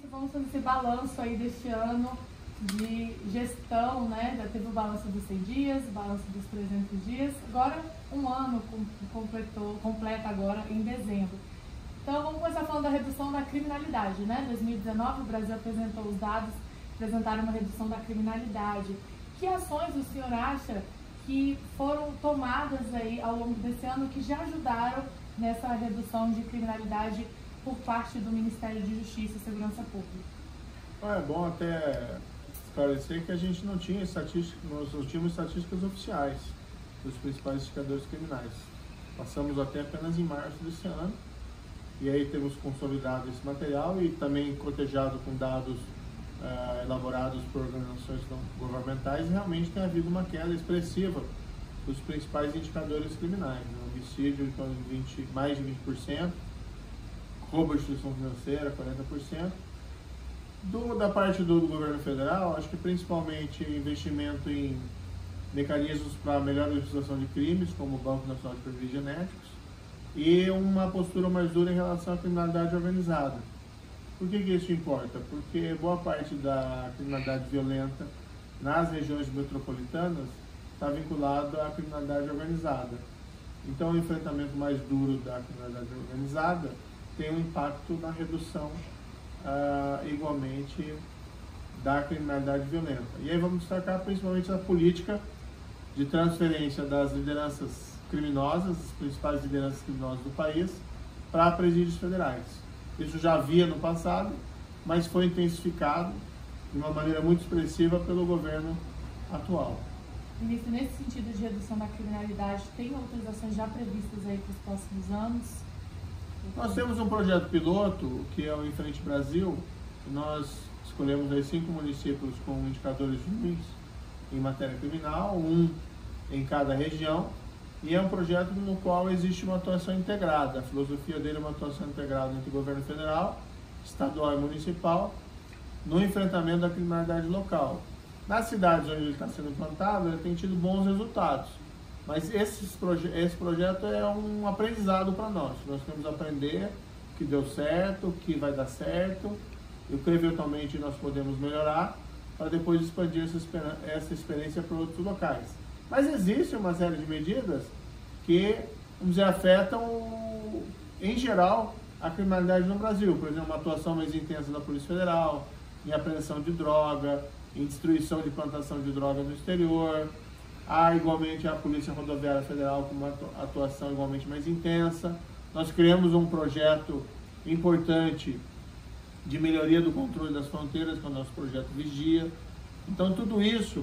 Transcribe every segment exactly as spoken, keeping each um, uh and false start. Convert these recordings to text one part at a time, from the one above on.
vamos fazer esse balanço aí deste ano de gestão, né? Já teve o balanço dos cem dias, o balanço dos trezentos dias, agora um ano completou, completa agora em dezembro. Então vamos começar falando da redução da criminalidade, né? dois mil e dezenove o Brasil apresentou os dados, apresentaram uma redução da criminalidade. Que ações o senhor acha que foram tomadas aí ao longo desse ano que já ajudaram nessa redução de criminalidade por parte do Ministério de Justiça e Segurança Pública? É bom até esclarecer que a gente não tinha estatística, nós não tínhamos estatísticas oficiais dos principais indicadores criminais. Passamos até apenas em março desse ano, e aí temos consolidado esse material e também cotejado com dados uh, elaborados por organizações não governamentais, e realmente tem havido uma queda expressiva dos principais indicadores criminais, né? Homicídio em torno de vinte, mais de vinte por cento, roubo de instituição financeira quarenta por cento. Do, da parte do, do governo federal, acho que principalmente investimento em mecanismos para melhor legislação de crimes, como o Banco Nacional de Perfis Genéticos, e uma postura mais dura em relação à criminalidade organizada. Por que que isso importa? Porque boa parte da criminalidade violenta nas regiões metropolitanas está vinculada à criminalidade organizada. Então, o enfrentamento mais duro da criminalidade organizada tem um impacto na redução Uh, igualmente da criminalidade violenta. E aí vamos destacar principalmente a política de transferência das lideranças criminosas, as principais lideranças criminosas do país, para presídios federais. Isso já havia no passado, mas foi intensificado de uma maneira muito expressiva pelo governo atual. Ministro, nesse sentido de redução da criminalidade, tem outras ações já previstas aí para os próximos anos? Nós temos um projeto piloto, que é o Em Frente Brasil. Nós escolhemos aí cinco municípios com indicadores ruins em matéria criminal, um em cada região, e é um projeto no qual existe uma atuação integrada. A filosofia dele é uma atuação integrada entre o governo federal, estadual e municipal, no enfrentamento da criminalidade local. Nas cidades onde ele está sendo implantado, ele tem tido bons resultados. Mas esses proje esse projeto é um aprendizado para nós. Nós temos que aprender que deu certo, que vai dar certo, e o que eventualmente nós podemos melhorar, para depois expandir essa, essa experiência para outros locais. Mas existe uma série de medidas que, vamos dizer, afetam, em geral, a criminalidade no Brasil. Por exemplo, uma atuação mais intensa da Polícia Federal, em apreensão de droga, em destruição de plantação de droga no exterior. Há igualmente a Polícia Rodoviária Federal com uma atuação igualmente mais intensa. Nós criamos um projeto importante de melhoria do controle das fronteiras, que é o nosso projeto Vigia. Então tudo isso,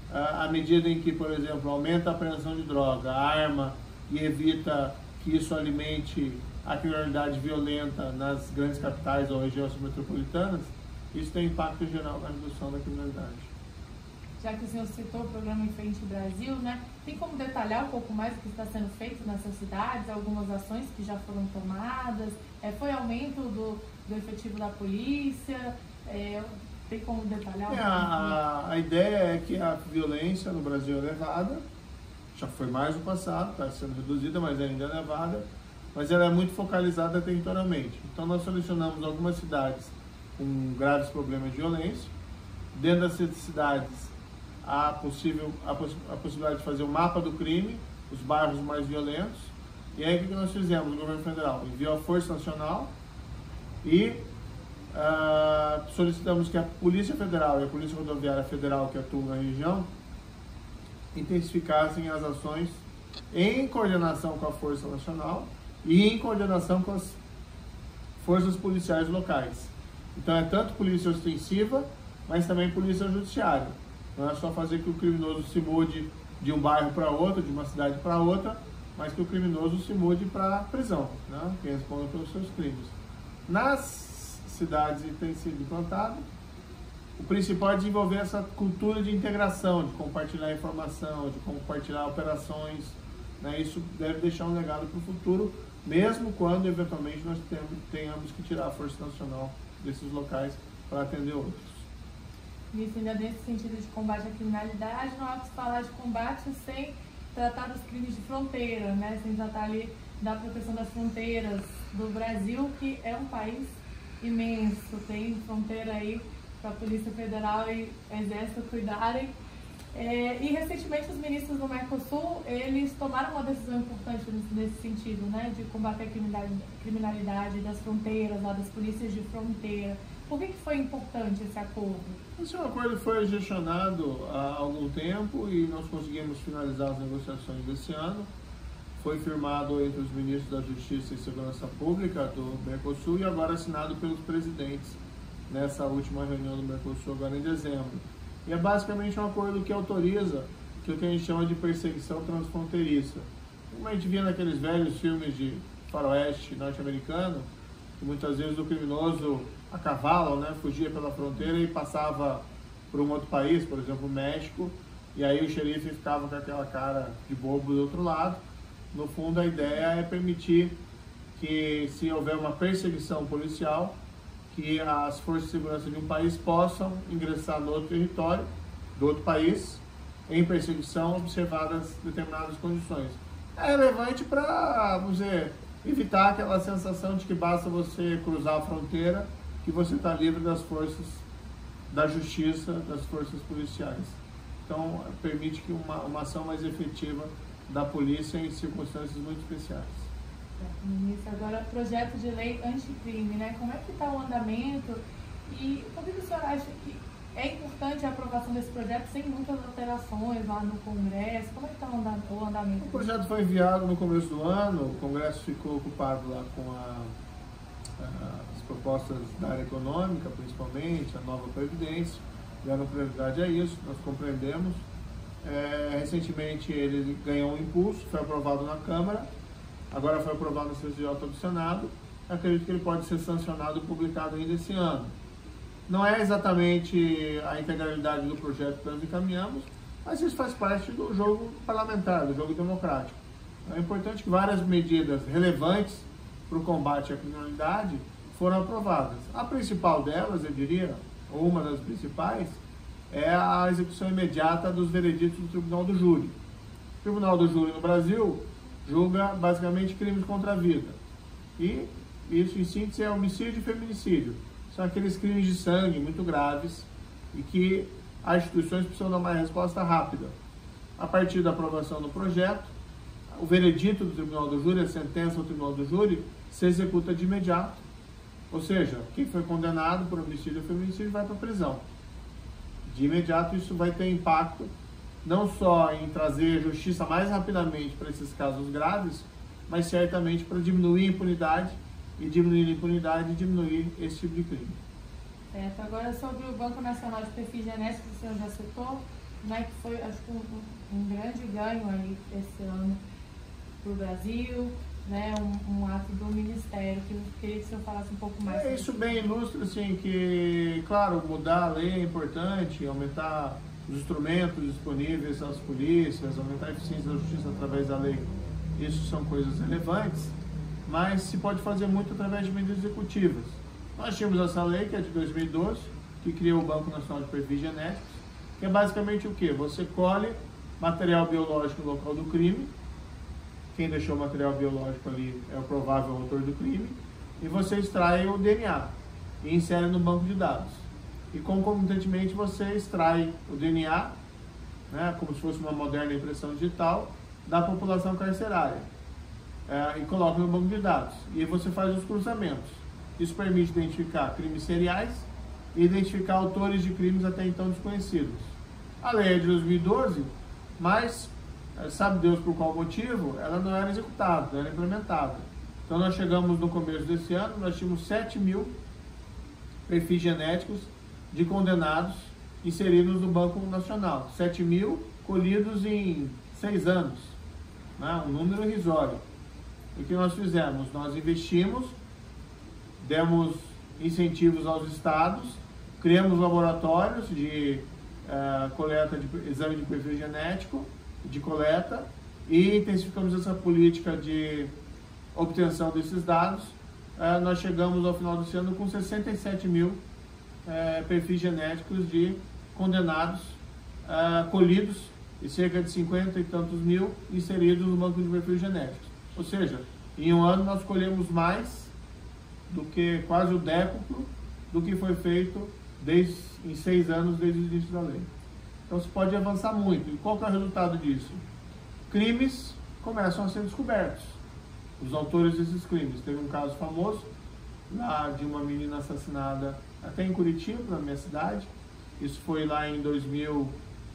à medida em que, por exemplo, aumenta a apreensão de droga, arma, e evita que isso alimente a criminalidade violenta nas grandes capitais ou regiões metropolitanas, isso tem impacto geral na redução da criminalidade. Já que o senhor citou o programa Em Frente Brasil, né? Tem como detalhar um pouco mais o que está sendo feito nessas cidades, algumas ações que já foram tomadas? É, foi aumento do, do efetivo da polícia? É, tem como detalhar? É, a, a ideia é que a violência no Brasil é elevada, já foi mais no passado, está sendo reduzida, mas ainda é elevada, mas ela é muito focalizada territorialmente. Então nós selecionamos algumas cidades com graves problemas de violência. Dentro dessas cidades, há possível, a, poss a possibilidade de fazer o mapa do crime, os bairros mais violentos. E aí o que nós fizemos? O governo federal enviou a Força Nacional e uh, solicitamos que a Polícia Federal e a Polícia Rodoviária Federal, que atuam na região, intensificassem as ações em coordenação com a Força Nacional e em coordenação com as forças policiais locais. Então é tanto polícia ostensiva, mas também polícia judiciária. Não é só fazer que o criminoso se mude de um bairro para outro, de uma cidade para outra, mas que o criminoso se mude para a prisão, né? Que responda pelos seus crimes. Nas cidades que tem sido implantado, o principal é desenvolver essa cultura de integração, de compartilhar informação, de compartilhar operações, né? Isso deve deixar um legado para o futuro, mesmo quando eventualmente nós tenhamos que tirar a Força Nacional desses locais para atender outros. Isso, ainda nesse sentido de combate à criminalidade, não há que se falar de combate sem tratar dos crimes de fronteira, né? Sem tratar ali da proteção das fronteiras do Brasil, que é um país imenso, tem fronteira aí para a Polícia Federal e Exército cuidarem. É, e recentemente os ministros do Mercosul, eles tomaram uma decisão importante nesse sentido, né, de combater a criminalidade, criminalidade das fronteiras, lá das polícias de fronteira. Por que que foi importante esse acordo? Esse acordo foi gestionado há algum tempo e nós conseguimos finalizar as negociações desse ano. Foi firmado entre os ministros da Justiça e Segurança Pública do Mercosul e agora assinado pelos presidentes nessa última reunião do Mercosul, agora em dezembro. E é basicamente um acordo que autoriza o que a gente chama de perseguição transfronteiriça. Como a gente via naqueles velhos filmes de faroeste norte-americano, que muitas vezes o criminoso a cavalo, né, fugia pela fronteira e passava por um outro país, por exemplo, o México, e aí o xerife ficava com aquela cara de bobo do outro lado. No fundo, a ideia é permitir que, se houver uma perseguição policial, que as forças de segurança de um país possam ingressar no outro território do outro país em perseguição, observadas determinadas condições. É relevante para, vamos dizer, evitar aquela sensação de que basta você cruzar a fronteira que você está livre das forças da justiça, das forças policiais. Então, permite que uma, uma ação mais efetiva da polícia em circunstâncias muito especiais. Ministro, agora projeto de lei anticrime, né? Como é que está o andamento e por que o senhor acha que é importante a aprovação desse projeto sem muitas alterações lá no Congresso? Como é que está o andamento? O projeto foi enviado no começo do ano, o Congresso ficou ocupado lá com a, a, as propostas da área econômica, principalmente, a nova Previdência, dando prioridade a isso, nós compreendemos. É, recentemente ele ganhou um impulso, foi aprovado na Câmara, agora foi aprovado no C C J do Senado. Acredito que ele pode ser sancionado e publicado ainda esse ano. Não é exatamente a integralidade do projeto que nós encaminhamos, mas isso faz parte do jogo parlamentar, do jogo democrático. É importante que várias medidas relevantes para o combate à criminalidade foram aprovadas. A principal delas, eu diria, ou uma das principais, é a execução imediata dos vereditos do Tribunal do Júri. O Tribunal do Júri no Brasil julga basicamente crimes contra a vida. E isso, em síntese, é homicídio e feminicídio. São aqueles crimes de sangue muito graves e que as instituições precisam dar uma resposta rápida. A partir da aprovação do projeto, o veredito do Tribunal do Júri, a sentença do Tribunal do Júri, se executa de imediato. Ou seja, quem foi condenado por homicídio ou feminicídio vai para a prisão. De imediato, isso vai ter impacto não só em trazer justiça mais rapidamente para esses casos graves, mas certamente para diminuir a impunidade, e diminuir a impunidade e diminuir esse tipo de crime. Certo. Agora, sobre o Banco Nacional de Perfil Genético, que o senhor já citou, né, que foi, acho que, um, um grande ganho aí esse ano para o Brasil, né, um, um ato do Ministério, que eu queria que o senhor falasse um pouco mais. É, isso bem ilustra, assim, que, claro, mudar a lei é importante, aumentar os instrumentos disponíveis às polícias, aumentar a eficiência da justiça através da lei. Isso são coisas relevantes, mas se pode fazer muito através de medidas executivas. Nós tínhamos essa lei, que é de dois mil e doze, que criou o Banco Nacional de Perfis Genéticos, que é basicamente o quê? Você colhe material biológico no local do crime, quem deixou o material biológico ali é o provável autor do crime, e você extrai o D N A e insere no banco de dados. E concomitantemente você extrai o D N A, né, como se fosse uma moderna impressão digital, da população carcerária. É, e coloca no banco de dados. E aí você faz os cruzamentos. Isso permite identificar crimes seriais e identificar autores de crimes até então desconhecidos. A lei é de dois mil e doze, mas, sabe Deus por qual motivo, ela não era executada, não era implementada. Então nós chegamos no começo desse ano, nós tínhamos sete mil perfis genéticos de condenados inseridos no Banco Nacional. sete mil colhidos em seis anos, né? Um número irrisório. O que nós fizemos? Nós investimos, demos incentivos aos estados, criamos laboratórios de uh, coleta de exame de perfil genético, de coleta, e intensificamos essa política de obtenção desses dados. Uh, nós chegamos ao final desse ano com sessenta e sete mil uh, perfis genéticos de condenados uh, colhidos e cerca de cinquenta e tantos mil inseridos no banco de perfil genético. Ou seja, em um ano nós colhemos mais do que quase o décuplo do que foi feito desde, em seis anos desde o início da lei. Então se pode avançar muito. E qual que é o resultado disso? Crimes começam a ser descobertos. Os autores desses crimes. Teve um caso famoso lá de uma menina assassinada até em Curitiba, na minha cidade. Isso foi lá em dois mil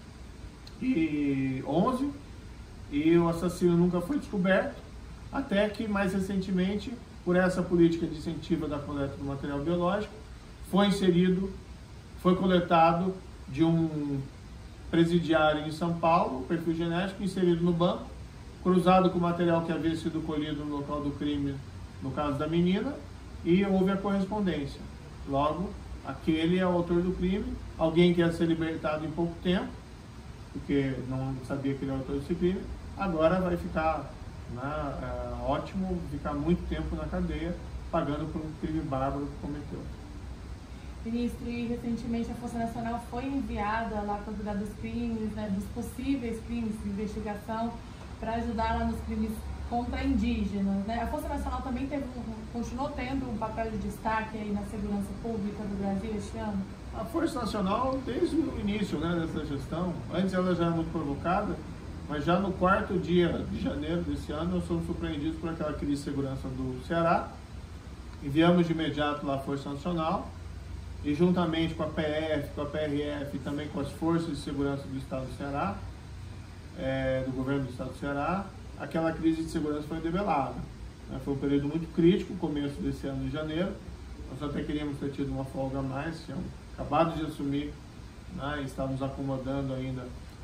e onze e o assassino nunca foi descoberto, até que mais recentemente, por essa política de incentivo da coleta do material biológico, foi inserido, foi coletado de um presidiário em São Paulo, perfil genético, inserido no banco, cruzado com o material que havia sido colhido no local do crime, no caso da menina, e houve a correspondência. Logo, aquele é o autor do crime, alguém que ia ser libertado em pouco tempo, porque não sabia que ele era o autor desse crime, agora vai ficar, né, é, ótimo, ficar muito tempo na cadeia, pagando por um crime bárbaro que cometeu. Ministro, e recentemente a Força Nacional foi enviada lá para cuidar dos crimes, né, dos possíveis crimes de investigação, para ajudar lá nos crimes contra indígenas, né? A Força Nacional também teve, continuou tendo um papel de destaque aí na segurança pública do Brasil este ano? A Força Nacional, desde o início, né, dessa gestão, antes ela já era muito provocada, mas já no quarto dia de janeiro desse ano nós fomos surpreendidos por aquela crise de segurança do Ceará. Enviamos de imediato lá a Força Nacional e juntamente com a P F, com a P R F e também com as forças de segurança do Estado do Ceará, é, do governo do Estado do Ceará, aquela crise de segurança foi debelada. Né? Foi um período muito crítico, o começo desse ano de janeiro. Nós até queríamos ter tido uma folga a mais, tínhamos acabado de assumir, né? Estávamos acomodando ainda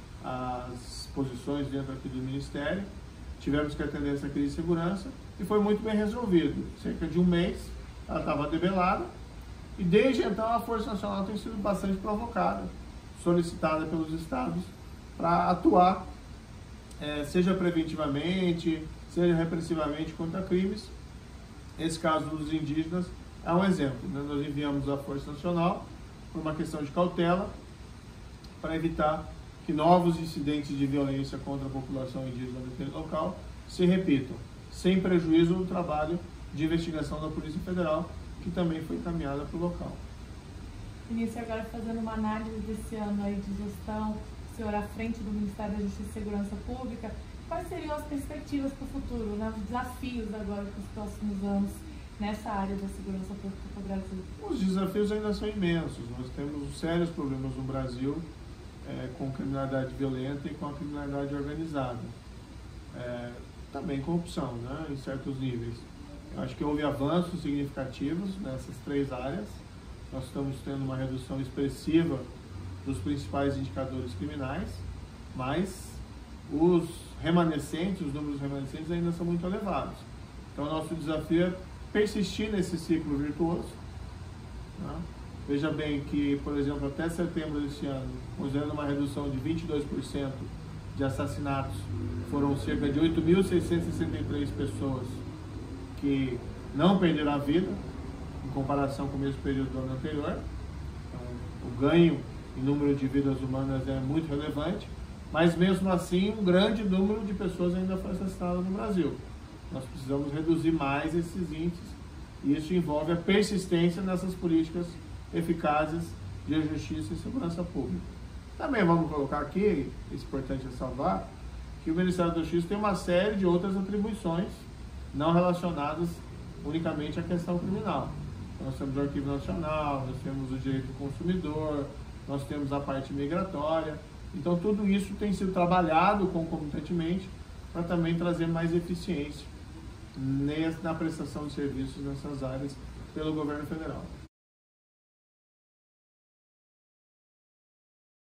as posições dentro aqui do Ministério. Tivemos que atender essa crise de segurança e foi muito bem resolvido. Cerca de um mês ela estava debelada e desde então a Força Nacional tem sido bastante provocada, solicitada pelos estados para atuar, é, seja preventivamente, seja repressivamente contra crimes. Esse caso dos indígenas é um exemplo, né? Nós enviamos a Força Nacional por uma questão de cautela para evitar que novos incidentes de violência contra a população indígena daquele local se repitam, sem prejuízo do trabalho de investigação da Polícia Federal, que também foi encaminhada para o local. Ministro, agora fazendo uma análise desse ano aí de gestão, o senhor à frente do Ministério da Justiça e Segurança Pública, quais seriam as perspectivas para o futuro, né? Os desafios agora para os próximos anos nessa área da segurança pública para o Brasil? Os desafios ainda são imensos. Nós temos sérios problemas no Brasil é, com criminalidade violenta e com a criminalidade organizada. É, também corrupção, né, em certos níveis. Eu acho que houve avanços significativos nessas três áreas. Nós estamos tendo uma redução expressiva dos principais indicadores criminais, mas os remanescentes, os números remanescentes ainda são muito elevados. Então, nosso desafio é persistir nesse ciclo virtuoso. Né? Veja bem que, por exemplo, até setembro deste ano, considerando uma redução de vinte e dois por cento de assassinatos, foram cerca de oito mil seiscentas e sessenta e três pessoas que não perderam a vida, em comparação com o mesmo período do ano anterior. Então, o ganho em número de vidas humanas é muito relevante, mas mesmo assim um grande número de pessoas ainda foi assassinado no Brasil. Nós precisamos reduzir mais esses índices e isso envolve a persistência nessas políticas eficazes de justiça e segurança pública. Também vamos colocar aqui, é importante ressalvar, que o Ministério da Justiça tem uma série de outras atribuições não relacionadas unicamente à questão criminal. Nós temos o Arquivo Nacional, nós temos o direito do consumidor, nós temos a parte migratória. Então tudo isso tem sido trabalhado concomitantemente para também trazer mais eficiência na prestação de serviços nessas áreas pelo governo federal.